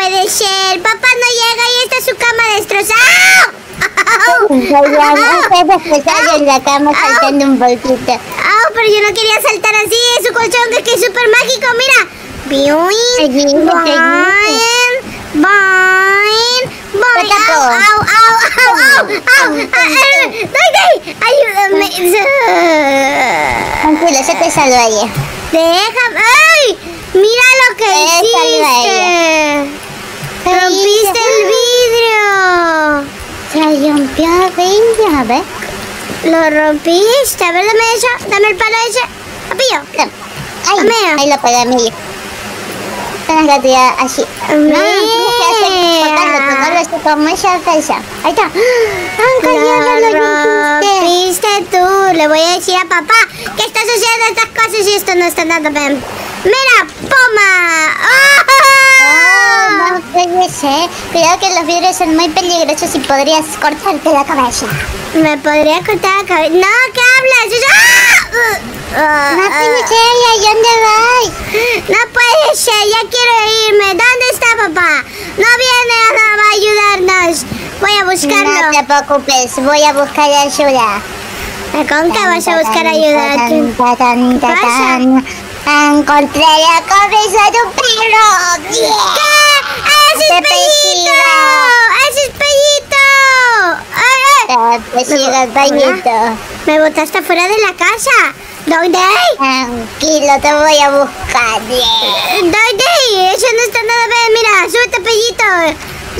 puede ser. Papá no llega y está su cama destrozada. Está destrozado en la cama saltando un poquito. Pero yo no quería saltar así. Es su colchón que es súper mágico. Mira. Boing. Ayúdame. Tranquilo, se te salva ella. Déjame. ¡Ay! Mira lo que hiciste. Rompiste el vidrio. Se rompió el vidrio, a ver. Lo rompiste. A ver, dame eso. Dame el palo ese. Papillo. Ahí lo pegué, amigo. Tienes que tirar así. No, tienes que hacer como esa fecha. Ahí está. Lo rompiste tú. Le voy a decir a papá que estás haciendo estas cosas y esto no está nada bien. Mira, Poma. No puede ser. Cuidado que los vidrios son muy peligrosos y podrías cortarte la cabeza. ¿Me podría cortar la cabeza? No, ¿qué hablas? No puede ser, ¿y dónde vas? No puede ser, ya quiero irme. ¿Dónde está papá? No viene a ayudarnos. Voy a buscarlo. No te preocupes, voy a buscar ayuda. ¿Con qué vas a buscar ayuda? ¿Qué pasa? Encontré la cabeza de un perro. ¿Qué? ¡Ese es Pellito! ¡Ese es Pellito! Te Pellito. Me botaste fuera de la casa. ¿Dónde? Tranquilo, te voy a buscar. ¿Dónde? Eso no está nada bien. Mira, súbete, Pellito.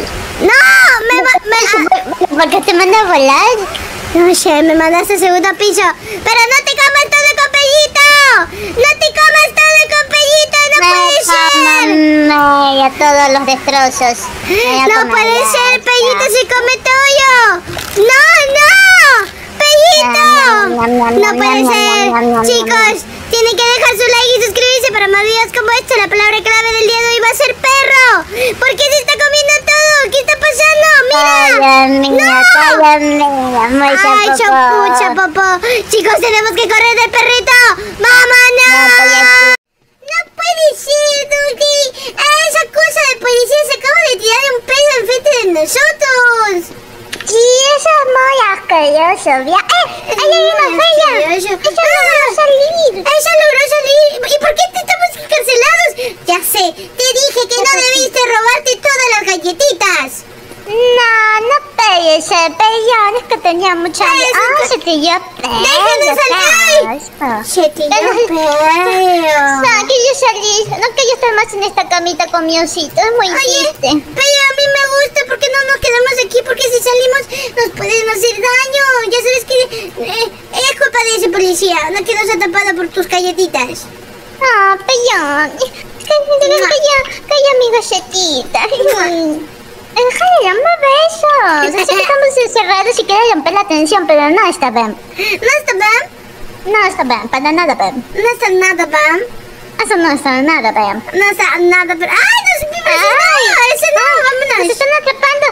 ¡No! ¿Por qué te manda a volar? No sé, me mandaste al segundo piso. ¡Pero no te comas todo con Pellito! ¡No te comas todo con Pellito! ¡No puede ser! No, ya todos los destrozos. ¡No puede ser! ¡Pellito se come todo! ¡No! ¡Pellito! ¡No puede ser! Chicos, tienen que dejar su like y suscribirse para más videos como este. La palabra clave del día de hoy va a ser perro. ¿Por qué se está comiendo todo? ¿Qué está pasando? ¡Mira! ¡Ay, chapucha, papá! Chicos, tenemos que correr del perrito. ¡Vámonos! ¡No puede ser, Dulce! Esa cosa de policía se acaba de tirar un pedo enfrente de nosotros. Sí, eso es muy asqueroso. ¡Ahí hay una falla! ¡Ella logró salir! ¡Ella logró salir! ¿Y por qué estamos encarcelados? Ya sé, te dije que no debiste robarte todas las galletitas. No puede ser, pero es que tenía mucha hambre. Se te dio pelo. ¡Déjanos salir! Se te dio pelo. No, que yo salí. No que yo esté más en esta camita con mi osito. Es muy triste. Pero a mí me gusta. ¿Por qué no nos quedamos aquí? Porque si salimos nos pueden hacer daño. Ya sabes que es culpa de ese policía. No quedas atrapada por tus galletitas. No, pero... Calla mi galletita. Deja de darme besos. Así que estamos encerrados y quiero romper la tensión, pero no está bien. ¿No está bien? No está bien, para nada bien. ¿No está nada bien? Eso no está nada bien. No está nada bien. ¡Ay, no se me no! ¡Ese no! ¡Vámonos! ¡Nos están atrapando!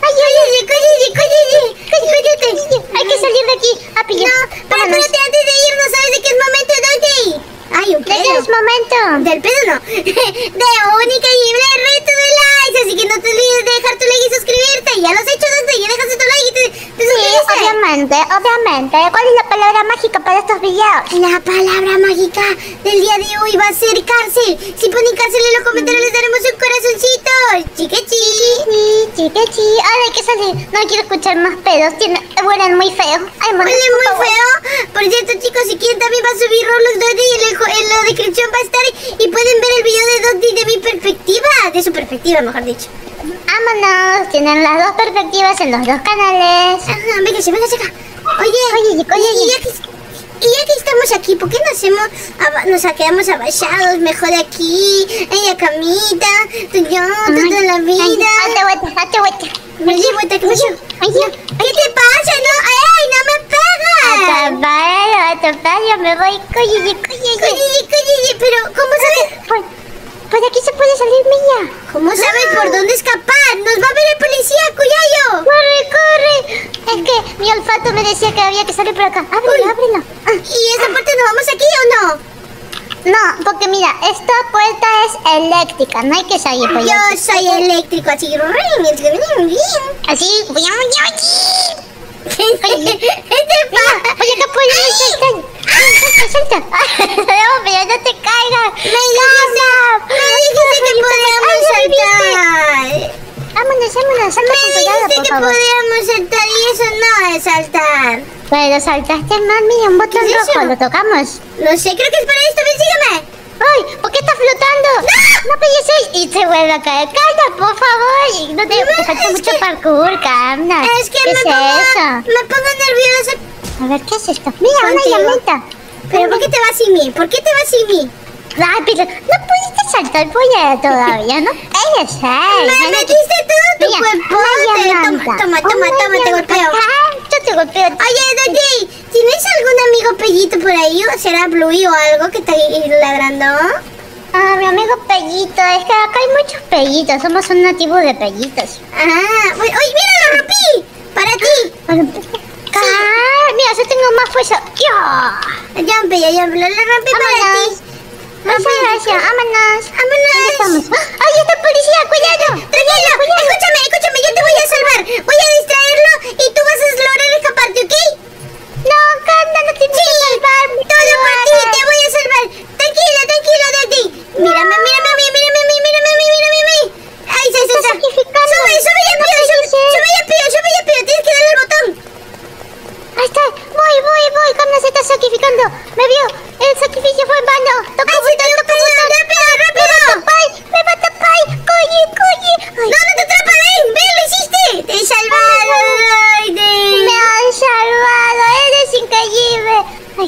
¡Cállate! Hay que salir de aquí. No, pero espérate, antes de irnos, ¿sabes de qué es momento, Doggy? ¡Ay, un pedo! ¿De qué es momento? Del pedo no. De única y libre reto de likes. Así que no te olvides de dejar tu like y suscribirte. Ya lo has hecho, Doggy. Ya dejaste tu like y te suscribiste. Sí, obviamente. ¿Cuál es la palabra mágica para estos videos? La palabra mágica del día de hoy va a ser cárcel. Si ponen cárcel en los comentarios les daremos un corazoncito. Chiquechi. Ahora hay que salir. No quiero escuchar más pedos. Huelen muy feo. Huelen muy feo. Por cierto, chicos, si quieren también va a subir Roblox Doggy en la descripción va a estar y pueden ver el video de Doggy de mi perspectiva. De su perspectiva, mejor dicho. Vámonos. Tienen las dos perspectivas en los dos canales. Ajá, véngase acá. Oye. Y ya que estamos aquí, ¿por qué nos quedamos abaixados? Mejor aquí, en la camita, tú y yo, toda la vida. Hazte vuelta. ¿Qué pasó? ¿Qué te pasa? ¡Ay, no me pegas! Atropello, me voy. Oye, pero ¿cómo sabes? Por aquí se puede salir, Milla. ¿Cómo sabes por dónde escapar? ¡Nos va a ver el policía, Cuyayo! ¡Corre! Es que mi olfato me decía que había que salir por acá. Ábrelo. ¿Y esa parte nos vamos aquí o no? No, porque mira, esta puerta es eléctrica, no hay que salir por Yo ahí. soy eléctrico, así. Así, voy a Este pa. Oye, acá puedes salta. No, pero no te caigas. Me dijiste que podíamos saltar. Vámonos, salta con Me cuidado, dijiste por que favor. podíamos saltar y eso no es saltar. Pero saltaste mal, mira, un botón ¿Qué es rojo, eso? lo tocamos. No sé, creo que es para esto, ven, sígueme. ¡Ay! ¿Por qué estás flotando? ¡No pegues! Y se vuelve a caer. ¡Calla, por favor! No te falta es mucho que- parkour, Camna. Es que ¿Qué me es pongo eso? nerviosa. A ver, ¿qué es esto? Mira, una Contigo. llamita. Pero ¿por qué te vas sin mí? ¿Por qué te vas sin mí? Rápido. No pudiste saltar por allá todavía, ¿no? Ella es Me metiste todo tu cuerpo. Toma, te golpeo. Yo te golpeo. Oye, Dodi, ¿tienes algún amigo pellito por ahí? ¿O será Bluey o algo que está ladrando? Ah, mi amigo Pellito. Es que acá hay muchos pellitos. Somos un nativo de pellitos. Ah, oye, mira, lo rompí. Para ti. Mira, yo tengo más fuerza. ¡Ya! Ya, lo rompí para Vámonos. ti. Muchas gracias. Vámonos. ¿Dónde Vámonos. estamos? ¡Ay, está el policía! ¡Cuidado! Tranquilo, escúchame, yo te voy a salvar. Voy a distraerlo y tú vas a lograr escaparte, ¿ok? No, Canda, no tienes que salvarme. Todo por ti, te voy a salvar. Tranquilo, Dodi. Mírame a mí. Ahí está. sacrificando. Sube ya, No Pío, puede ser. sube ya, Pío. Tienes que darle el botón. Ahí está. Voy. Canda se está sacrificando. Me vio. El sacrificio fue en vano. Toca Ay, botón, toca botón. rápido. Me va a tapar. Coye. Ay, No te atrapa, ven, lo hiciste. Te he salvado. me has salvado. Eres increíble. Ay,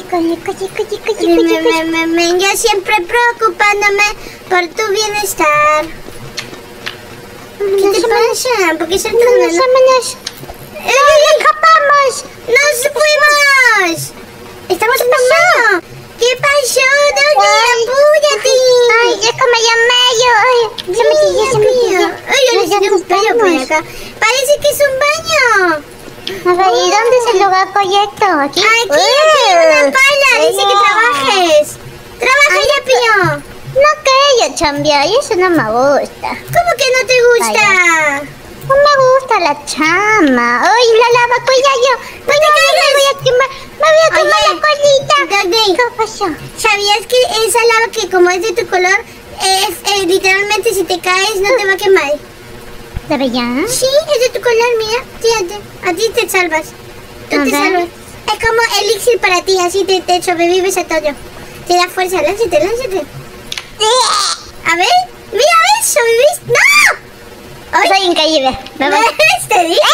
coye. Yo siempre preocupándome por tu bienestar. ¿Qué te pasa? ¿Por qué saltas Vámonos. ¡Escapamos! ¡Nos fuimos! ¡Estamos pasando! ¿Qué pasó, Dodi? ¡Apúrate! Ay, es como yo. Ay, se metió. Ay, yo necesito un pelo por acá. Parece que es un baño. A ver, ¿y dónde es el lugar correcto? ¿Aquí? Aquí hay una pala. Dice que trabajes. ¡Trabaja ya, Pío! No quería chambear y eso no me gusta. ¿Cómo que no te gusta? No me gusta la chama. Ay, la lava yo. Me voy a quemar la colita. Dodi, ¿Qué pasó? ¿sabías que esa lava que como es de tu color, literalmente si te caes no te va a quemar? ¿De verdad? Sí, es de tu color, mira. Fíjate, a ti te salvas. Tú A te ver. salvas. Es como elixir para ti, así te sobrevives a todo. Te da fuerza, lánzate. A ver, mira, sobreviviste. ¡No! ¡Ay! Soy increíble. Me voy. ¿Ves? Te dije.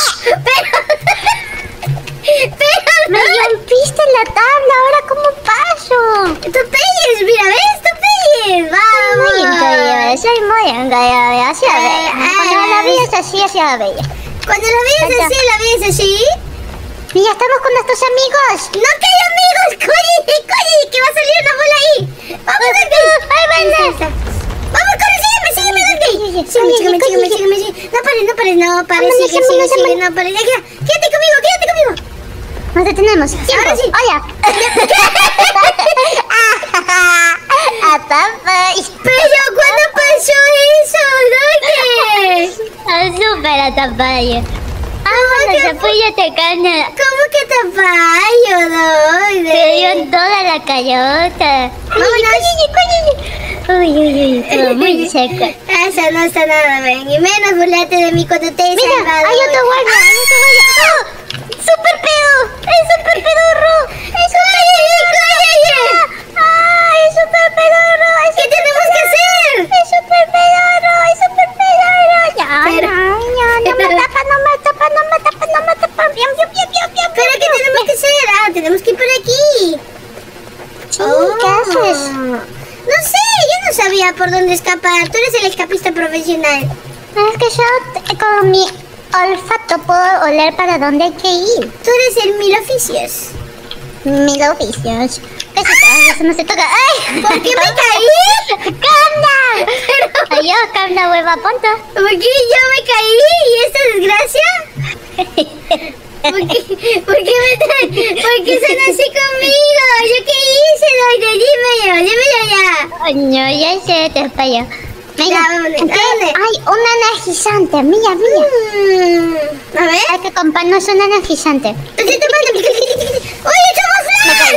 Pero Me rompiste la tabla. ¿Ahora cómo paso? tu pelles, mira, ¿ves? Tu pelles. Vamos. Muy increíble. Soy muy increíble. Así a ver. Cuando la vida es así, así a ver. Cuando la ves así, Mira, estamos con nuestros amigos. no que hay amigos, coye, que va a salir una bola ahí. Vamos, Dodi. Vamos, corre, sígueme, Dodi. Sígueme. No pares, sigue, no pares. Quédate conmigo. Nos detenemos. Ahora sí. Hola. Pero ¿cuándo pasó eso, Dodi? Súper atapayo. Vámonos, apóyate, Cana. ¿Cómo que te fallo, Dodi? Te dio en toda la cayota. Uy, todo muy seco. Eso no está nada bien. Y menos burlarte de mí cuando te he Mira, salvado. hay otro guardia, ¡Oh! ¡Súper pedo! ¡Es súper pedorro! ¡Es súper pedorro! ¡Ah! ¡Es súper pedorro! ¿Qué tenemos que hacer? ¡Es súper pedorro! No me tapa. Bien. ¿Pero qué tenemos que hacer? Tenemos que ir por aquí. Sí, ¿qué haces? No sé, yo no sabía por dónde escapar. Tú eres el escapista profesional. Es que yo con mi olfato puedo oler para dónde hay que ir. Tú eres el mil oficios. Mil oficios. ¿Qué se toca? Eso no se toca. ¡Ay! ¿Por qué me caí? ¡Canda! Adiós, Canda, hueva, ponte. ¿Por qué yo me caí? ¿Y esta desgracia? ¿Por qué son así conmigo? ¿Yo qué hice, Doide? Dímelo ya. Ay, no, ya sé, te fallo. Mira, Ya, vámonos, aquí ¿dónde? hay un energizante, mira. A ver. Hay que comprarnos un energizante. Oye, somos flores.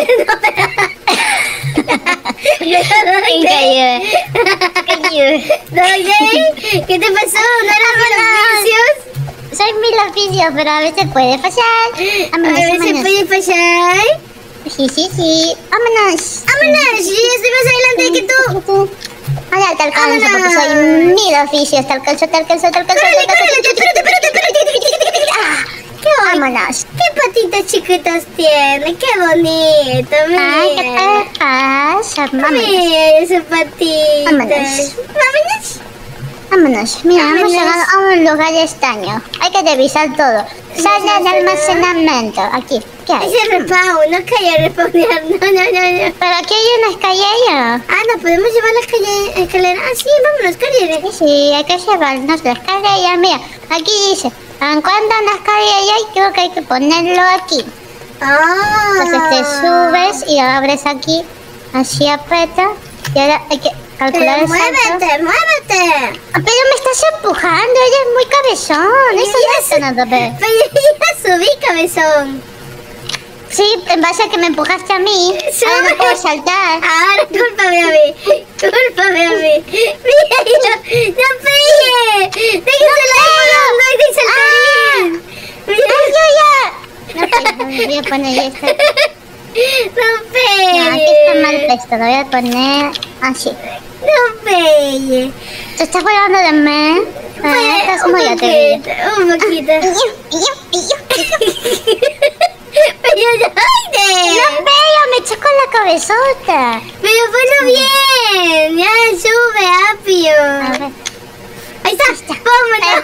Increíble. Doide, ¿qué te pasó? ¿No eran los oficios? Soy mil oficios, pero a veces puede pasar. A ver, ¿se puede pasar? Sí. Vámonos. ¡Vámonos! Yo ya estoy más adelante que tú. Ahora te alcanzo porque soy mil oficios. Te alcanzo. Espérate. Vámonos. ¡Qué patitas chiquitas tiene! ¡Qué bonito! Mira. Ay, ¿qué te pasa? Vámonos. Mira esa patita. Vámonos. Mira, hemos Vámonos. llegado a un lugar extraño. Hay que revisar todo. Sala de almacenamiento. Aquí. ¿Qué hay? Ese respawn, no cayó a respawnear. No. Pero aquí hay una escalera. Ah, no, podemos llevar la escalera. Ah, sí, vámonos, escalera. Sí, hay que llevarnos la escalera. Mira, aquí dice, encuentra una escalera y creo que hay que ponerlo aquí. Entonces te subes y abres aquí, así aprieta y ahora hay que calcular Pero el salto. muévete. Pero me estás empujando, eres muy cabezón. Eso no es nada, bebé. Pero ya subí, cabezón. Sí, en base a que me empujaste a mí, ahora no puedo saltar. Ahora cúlpame a mí. Mira, no pegue. Déjese la volando y saltarín. No, voy a poner esto. No pegue. No, aquí está mal puesto, lo voy a poner así. No pegue. ¿Tú estás volando de mí? Estás muy atrevido. Un poquito. Pero No veo, me choco la cabezota. Pero ponlo bien. Ya sube, Apio. A ver. Ahí está. El Vámonos.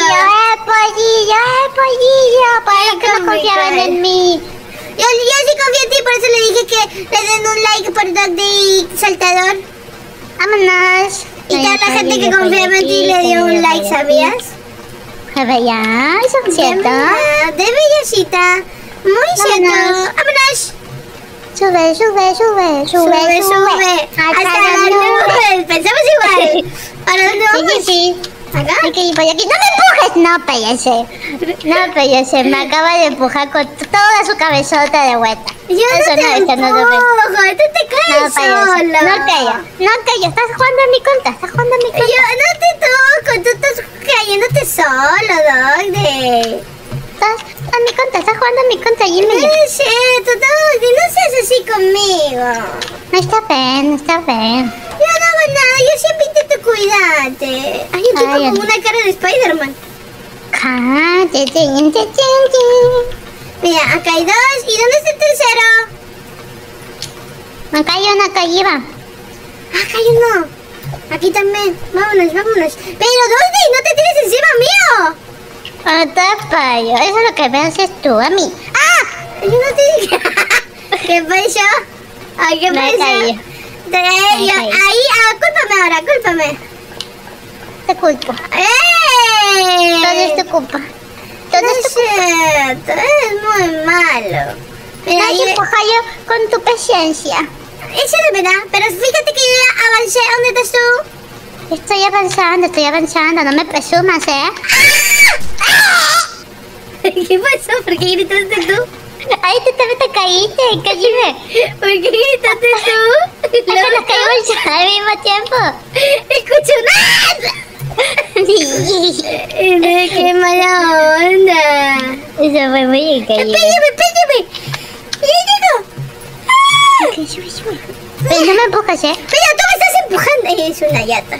pollillo. ¿Para qué no confiaban en mí? Yo sí confío en ti, por eso le dije que le den un like por Dog Day Saltador. Vámonos. Y toda la gente que confiaba en ti le dio un like, ¿sabías? A ver, ya, eso es cierto. De bellacita. Muy cierto. Vámonos. Sube. Sube. Hasta la nube. Pensamos igual. ¿Para dónde vamos? Sí. ¿Acá? Hay que ir por aquí. ¡No me empujes! No, payase. Me acaba de empujar con toda su cabezota de vuelta. Yo Eso no te empujo. no, Tú te caes solo. No calla. Estás jugando en mi contra. Yo no te toco. Tú estás cayéndote solo, Doggy. Estás jugando en mi contra, Jimmy. No es cierto, Doggy. No seas así conmigo. No está bien. Yo no hago nada. Yo siempre intento cuidarte. Hay un tipo Ay, con una cara de Spider-Man. Mira, acá hay dos. ¿Y dónde está el tercero? Acá hay una acá arriba. Acá hay uno. Aquí también. Vámonos. Pero, Doggy, no te tires encima mío. No te fallo. Eso es lo que me haces tú a mí. ¡Ah! Yo no te dije. ¿Qué pasó? Ay, ¿qué Me pasó? caí. Ahí, cúlpame. Te culpo. ¡Eh! Todo es tu culpa. No es cierto, es muy malo. Mira, No ahí te empuja yo con tu paciencia. eso es verdad, pero fíjate que yo ya avancé. ¿Dónde estás tú? Estoy avanzando. No me presumas, ¿eh? ¿Qué pasó? ¿Por qué gritaste tú? Ay, tú también te caíste, cállame. ¿Por qué gritaste tú? Es que nos caímos al mismo tiempo. ¡Escucho nada! ¡Qué mala onda! Eso fue muy increíble. ¡Péllame! ¡Ya llego! Ok, sube. Pero no me empujas, ¿eh? ¡Pero tú me estás empujando! Es una llata.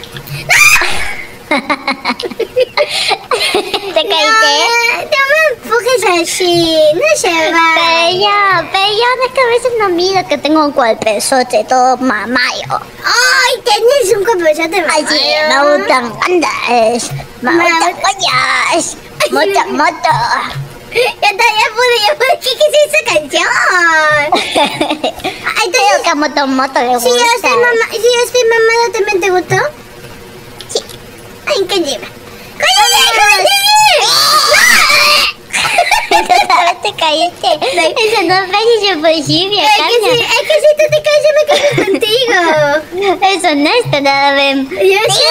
¿Te caíste? No me empujes así, no se va. Pero no es que a veces no miro que tengo un cuerpezote todo mamayo. ¡Ay, tenés un cabezote Ay, sí, me gustan bandas, me gustan guayas, moto. Ya pude. ¿Qué es esa canción? Ay, te digo que a moto le gusta. Si yo estoy mamada, ¿también te gustó? Sí. Ay, qué lleva. Tú sabes caíste. Eso no parece imposible, Es que si tú te caes, yo me caigo contigo. Eso no está nada bien. Yo sé.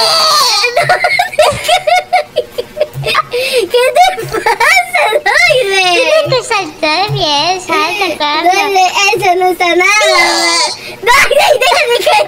¿Qué te pasa, Doide? Tienes que saltar bien, salta, Carla. Doide, eso no está nada. Doide, déjame caer.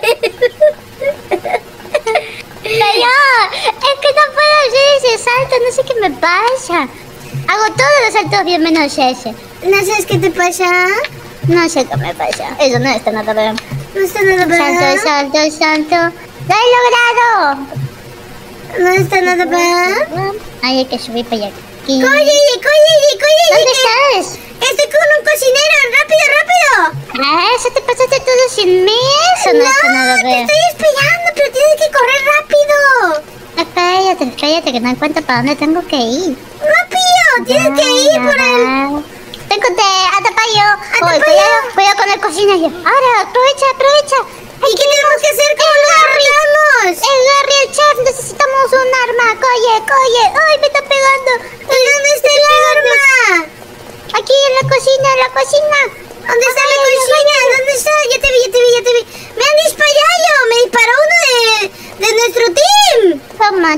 Pero es que no puedo hacer ese salto, no sé qué me pasa. Hago todos los saltos bien menos ese. ¿No sabes qué te pasa? No sé qué me pasa. Eso no está nada bien. No está nada Salto, bien. salto, salto. ¡Lo he logrado! No está nada bien. Ay, hay que subir para allá. Aquí. ¡Cóllele! ¿Dónde estás? Estoy con un cocinero. ¡Rápido, rápido! Ah, eso te pasaste todo sin mí. Eso no está nada te bien. estoy esperando, pero tienes que correr rápido. Cállate, que no encuentro para dónde tengo que ir. ¡Rápido! Tienes que ir por el... Te encontré, Atapayo. Atapayo. Cuidado con el cocinero. Ahora, aprovecha. ¿Y qué tenemos que hacer? ¿Cómo lo arreglamos? El Gary, el chef, necesitamos un arma. Coye. Ay, me está pegando. ¿Y dónde está el arma? Aquí en la cocina, ¿Dónde está la cocina? ¿Dónde está? Ya te vi. Me han disparado. Me disparó uno de nuestro team. Toma.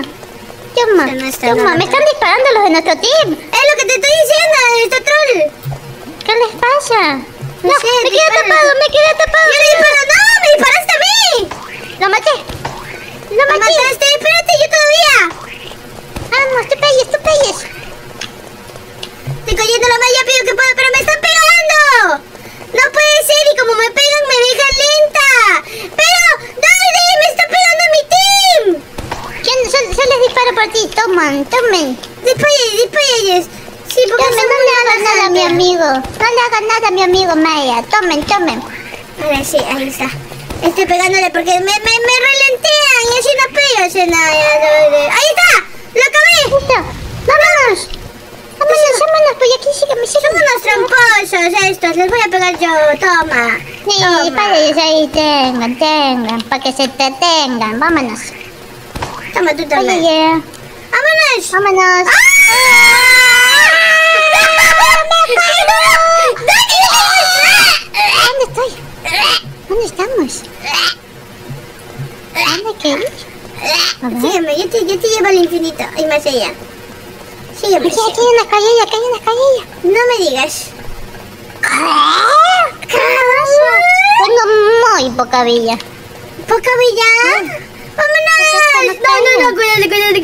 No está nada. Me están disparando los de nuestro team. Es lo que te estoy diciendo, este troll. ¿Qué les pasa? No sé, me quedé atrapado. Yo le disparo, no, me disparaste a mí. Lo maté. ¿Lo mataste? Espérate, yo todavía. Vamos, tú pelles. Estoy cayendo lo más rápido que puedo, pero me están pegando. No puede ser, y como me pegan, me dejan lenta. Pero, ¿dónde? Me está pegando mi team. Se les disparo por ti. Tomen. Dispara. Sí, porque No le hagan nada a mi amigo. No le hagan nada a mi amigo Maya. Tomen. Ahora sí, ahí está. Estoy pegándole porque me relentean y así no pego. Ahí está, lo acabé. Listo. Vámonos, pues aquí sígueme. Son unos tramposos estos, les voy a pegar yo. Toma. Sí, Toma. para ellos ahí tengan, para que se entretengan. Vámonos. Toma tú también. Oye, vámonos. ¡Ah! ¿Dónde estoy? ¿Dónde estamos? ¿Dónde qué ir? A ver. Sígueme, yo te llevo al infinito y más allá. Sígueme. Aquí hay una escalera. No me digas. Tengo muy poca villa. ¿Poca villa? ¡Vámonos! No, cuídate.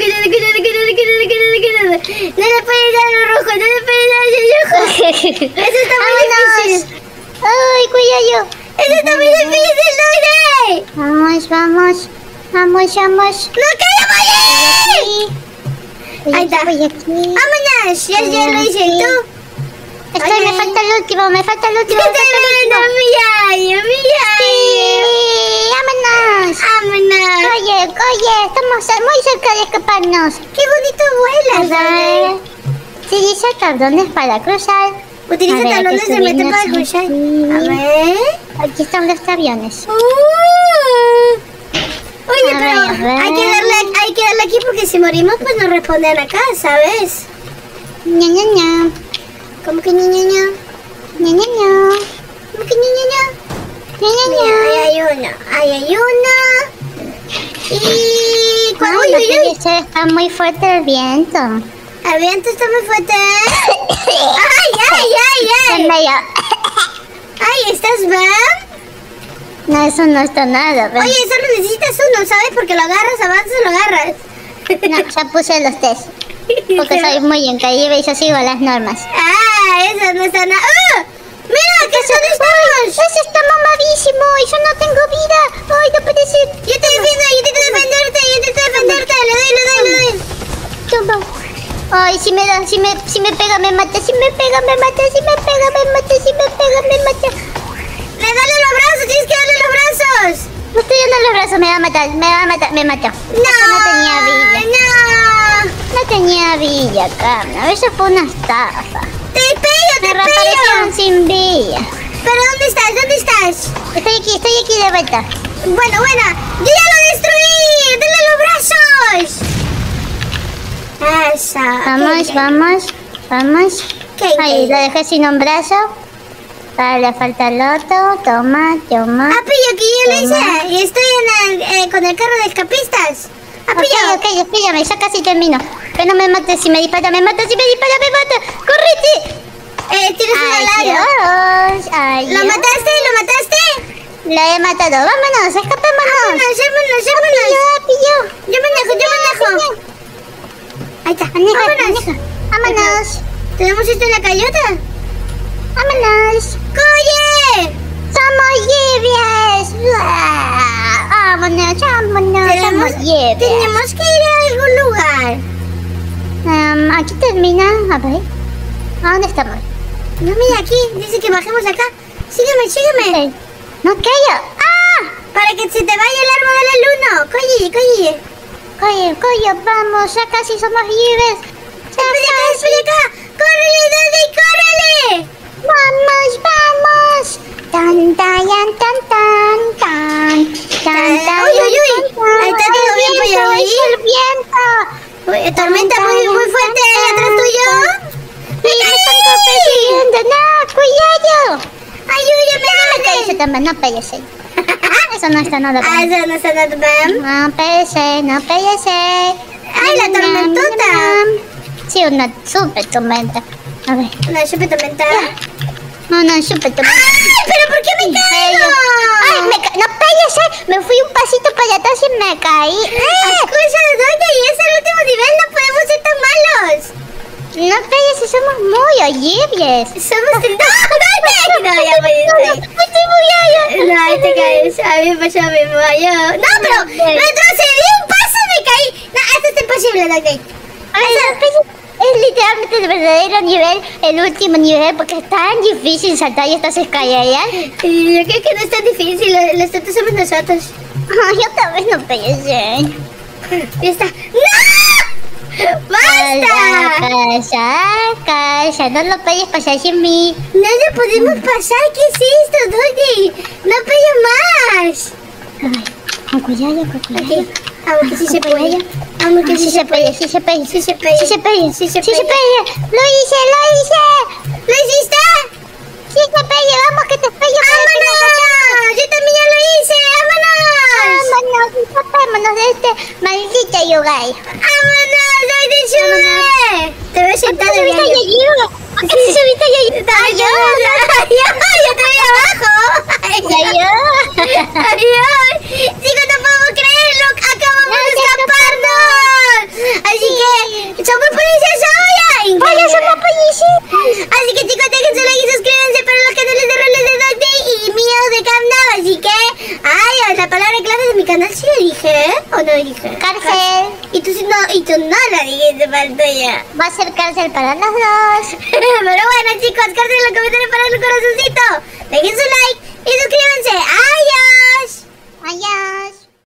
No le puedes dar al rojo, no le puedes dar al rojo. Eso está muy difícil. Ay, cuidado. Eso está muy difícil, Doide. Vamos. ¡No caemos allí! Ahí está. Voy aquí. ¡Vámonos! Ya lo hice, ¿y tú? Me falta el último. ¡Humillado! ¡Vámonos! Oye, estamos muy cerca de escaparnos. ¡Qué bonito vuelas, Doide! Se dice tablones para cruzar. Utiliza A ver, talones hay que de metro para subirnos cruzar. aquí. A ver. Aquí están los aviones. Oye, A pero ver. hay que darle aquí porque si morimos pues nos responden acá, ¿sabes? Ña. ¿Cómo que ña? ¿Cómo que ña? Mira, ahí hay uno. Y... Uy, está muy fuerte el viento. El viento está muy fuerte. ¡Ay! ¡Ay, estás bien! No, eso no está nada. ¿Ves? Oye, solo necesitas uno, ¿sabes? Porque lo agarras, avanzas, lo agarras. No, ya puse los test. Porque soy muy increíble y yo sigo las normas. Eso no está nada. ¡Ah! ¡Mira! ¿Dónde estamos? ¡Ese está mamadísimo! ¡Y yo no tengo vida! ¡Ay, no puede ser! Yo te defiendo, yo intento defenderte. Le doy. Toma. Ay, si me pega, me mata. Le dale los brazos, tienes que darle los brazos. No estoy dando los brazos, me va a matar, me mató. No tenía vida. No tenía vida, Carla. Eso fue una estafa. Te pego. Me reaparecieron sin vida. ¿Pero dónde estás? Estoy aquí de vuelta. Bueno, yo ya lo destruí. ¡Dale los brazos! Esa. Vamos. Ahí, lo dejé sin un brazo. Ahora le falta el otro. Toma. Ah, pillo, que yo lo hice. Y estoy con el carro de escapistas. Ah, pillo. Ok, espérame, ya casi termino. Que no me mates, si me dispara, me mata. ¡Correte! Tienes un alario. Adiós. ¿Lo mataste? Lo he matado. Vámonos, escapémonos. Vámonos. Pillo. Yo manejo. Ahí está. Vámonos. ¿Tenemos esto en la cayota? Vámonos. ¡Coye! Somos libres. Vámonos. Somos libres. Tenemos que ir a algún lugar. Aquí termina. A ver. ¿A dónde estamos? No, mira aquí. Dice que bajemos acá. Sígueme. No caigo. Para que se te vaya el árbol del uno. Coye. Coyo, vamos. Ya casi somos libres. Espera acá. ¡Córrele, Dodie, córrele! Vamos. Tan. Uy. ¿Está todo bien, pollo? ¡Es el viento! Tormenta muy fuerte ahí atrás tuyo. ¡Sí, me están persiguiendo! ¡No, cuidado! Ayúdame. Eso también, no pegues. Eso no está nada bien. Eso no está nada bien. No pegues. ¡Ay, la tormentota! Sí, una super tormenta. A ver. Una super tormenta. Una super tormenta. ¡Ay, pero por qué me caigo! ¡Ay, no pegues! Me fui un pasito para atrás y me caí. Escucha, Doña, y es el último nivel, no podemos ser tan malos. No pegues, somos muy libres. Somos... ¡No, ya voy! No, ahí te caes. A mí me pasó, No, pero retrocedí un paso y me caí. No, esto es imposible, Doña. Es literalmente el verdadero nivel, el último nivel, porque es tan difícil saltar estas escaleras. Y yo creo que no es tan difícil, los tontos somos nosotros. Yo también no pegué. Ya está. ¡No! ¡Basta! Calla, no lo puedes pasar sin mí. No lo podemos pasar, ¿qué es esto, Doggy? No pello más. Ay, con cuidado. Okay. Vamos que sí se puede. Vamos que sí se puede. Sí se puede. Lo hice. Lo hice. ¿Lo hiciste? Sí se puede, vamos que te espero. ¡Vámonos! Yo también ya lo hice, ¡vámonos! Escapémonos de este maldito lugar. ¡Vámonos! ¡Doy de sube! Te veo sentado bien. ¿Por qué te subiste allí? ¡Yo te voy abajo! ¡Adiós! ¡Chicos, no podemos creerlo! ¡Acabamos de escaparnos! Así que, ¡somos policías hoy! ¡Hola, somos policías! Así que, chicos, dejen su like y suscríbanse para los canales de roles de Doggy y míos de Camnao. Así que, la palabra clave de mi canal sí lo dije, ¿eh? ¿O no lo dije? Cárcel. Y tú no la dijiste, Pantoya. Va a ser cárcel para los dos. Pero bueno, chicos, cárcel en los comentarios para el corazoncito. Dejen su like.